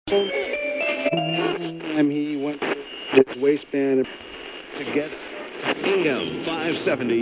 He went his waistband to get Ingham 570.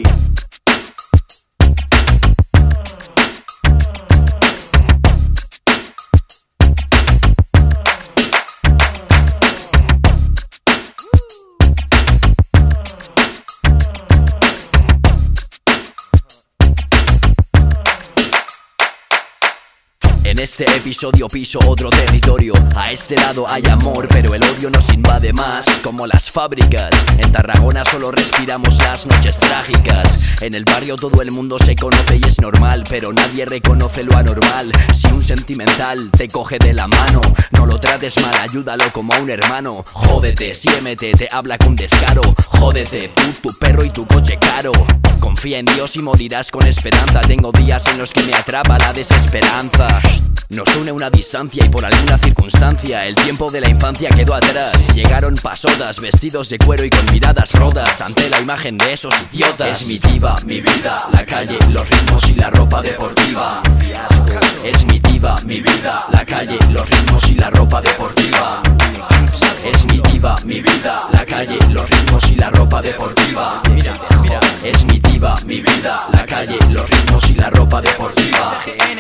En este episodio piso otro territorio. A este lado hay amor, pero el odio nos invade más. Como las fábricas. En Tarragona solo respiramos las noches trágicas. En el barrio todo el mundo se conoce y es normal, pero nadie reconoce lo anormal. Si un sentimental te coge de la mano, no lo trates mal, ayúdalo como a un hermano. Jódete, siémete, te habla con descaro. Jódete, tú, tu perro y tu coche caro. Confía en Dios y morirás con esperanza. Tengo días en los que me atrapa la desesperanza. Nos une una distancia y por alguna circunstancia el tiempo de la infancia quedó atrás. Llegaron pasodas, vestidos de cuero y con miradas rotas ante la imagen de esos idiotas. Es mi diva, mi vida, la calle, los ritmos y la ropa deportiva. Es mi diva, mi vida, la calle, los ritmos y la ropa deportiva. Es mi diva, mi vida, la calle, los ritmos y la ropa deportiva. Es mi diva, mi vida, la calle, los ritmos y la ropa deportiva.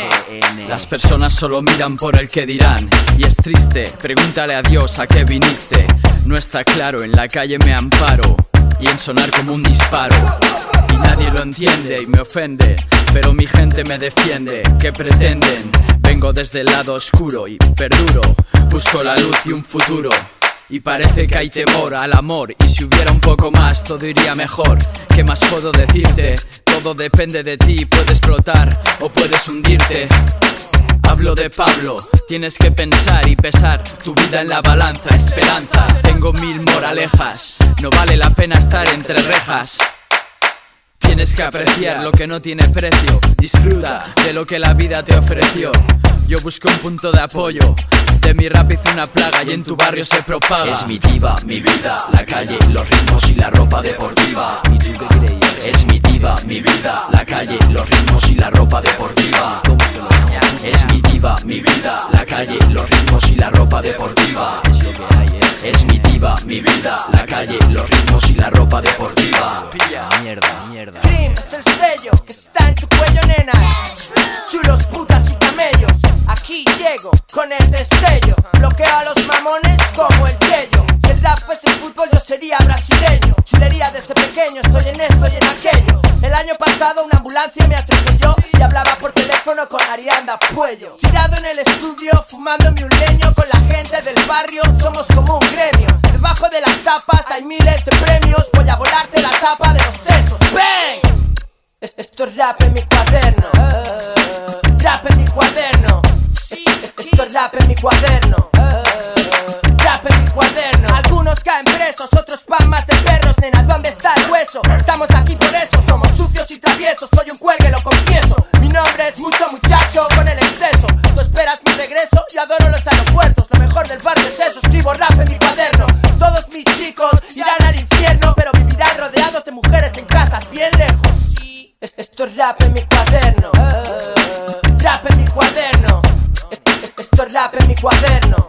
Las personas solo miran por el que dirán, y es triste, pregúntale a Dios a qué viniste. No está claro, en la calle me amparo, y en sonar como un disparo. Y nadie lo entiende y me ofende, pero mi gente me defiende. ¿Qué pretenden? Vengo desde el lado oscuro y perduro. Busco la luz y un futuro. Y parece que hay temor al amor, y si hubiera un poco más todo iría mejor. ¿Qué más puedo decirte? Todo depende de ti, puedes flotar o puedes hundirte. Hablo de Pablo, tienes que pensar y pesar tu vida en la balanza. Esperanza, tengo 1000 moralejas, no vale la pena estar entre rejas. Tienes que apreciar lo que no tiene precio, disfruta de lo que la vida te ofreció. Yo busco un punto de apoyo, de mi rap hice una plaga y en tu barrio se propaga. Es mi diva, mi vida, la calle, los ritmos y la ropa deportiva. Es mi diva, mi vida, la calle, los ritmos y la ropa deportiva. Es mi diva, mi vida, la calle, los ritmos y la ropa deportiva. Es mi diva, mi vida, la calle, los ritmos y la ropa deportiva. Mierda, mierda. Dream es el sello que está en tu cuello, nena. Chulos, putas y camellos. Aquí llego con el destello. Bloqueo a los mamones como el Cheyo. Si el rap fuese fútbol yo sería brasileño. Chulería desde pequeño, estoy en esto y en aquello. El año pasado una ambulancia me atropelló y hablaba por teléfono con Arianda Puello. Tirado en el estudio, fumándome un leño con la gente del barrio, somos como un gremio. Debajo de las tapas hay miles de premios. Voy a volarte la tapa de los sesos. ¡Bang! Esto es rap en mi cuaderno. Rap en mi cuaderno. Esto es rap en mi cuaderno. Rap en mi cuaderno. Algunos caen presos, otros pan más de perros. Nena, ¿dónde está el hueso? Estamos aquí por eso, somos sucios y traviesos. Soy un cuelgue, lo confieso. Mi nombre es mucho muchacho con el exceso. Tú esperas mi regreso y adoro los aeropuertos. Lo mejor del barrio es eso, escribo rap en mi cuaderno. Todos mis chicos irán al infierno, pero vivirán rodeados de mujeres en casas bien lejos. Esto es rap en mi cuaderno. Rap en mi cuaderno. Esto es rap en mi cuaderno.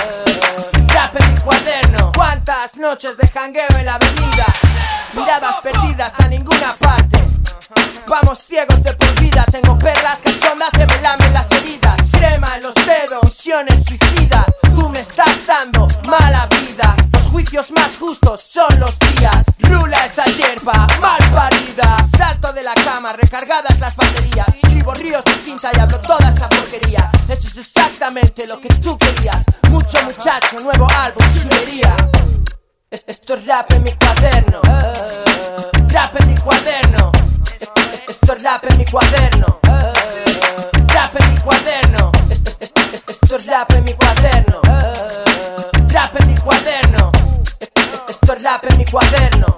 Rap en mi cuaderno. ¿Cuántas noches de jangueo en la avenida? Miradas perdidas a ninguna parte. Vamos ciegos de por vida. Tengo perlas cachondas que me lamen las heridas. Crema en los dedos, misiones suicidas. Tú me estás dando mala vida. Los juicios más justos son los días. Rula esa hierba mal parida. Salto de la cama, recargadas las baterías. Escribo ríos de tinta y hablo toda esa porquería. Eso es exactamente lo que tú querías. Mucho muchacho, nuevo álbum, chulería. Esto es rap en mi cuaderno. Rap en mi cuaderno. Esto es rap en mi cuaderno. Rap en mi cuaderno. Esto es rap en mi cuaderno. Rap en mi cuaderno. Esto es rap en mi cuaderno.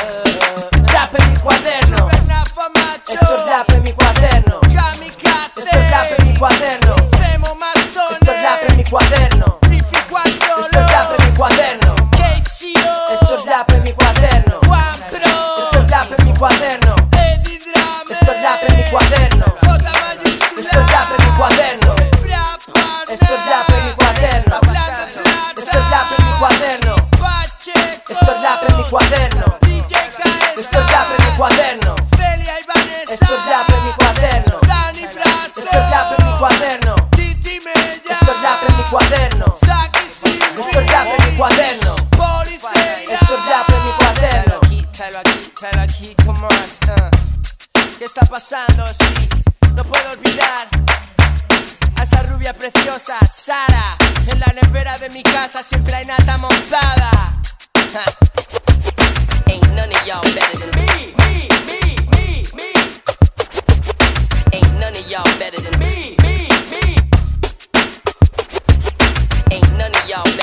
Rap en mi cuaderno. Esto es rap en mi cuaderno. Esto es rap en mi cuaderno. Esto es rap en mi cuaderno. Esto es rap en mi cuaderno. Esto es rap en mi cuaderno. Esto es rap en mi cuaderno. Esto es rap en mi cuaderno. Esto es rap en mi cuaderno. Esto es rap en mi cuaderno. Fuera de mi casa siempre hay nata montada. Ain't none of y'all better than me. Ain't none of y'all better than me. Ain't none of y'all better.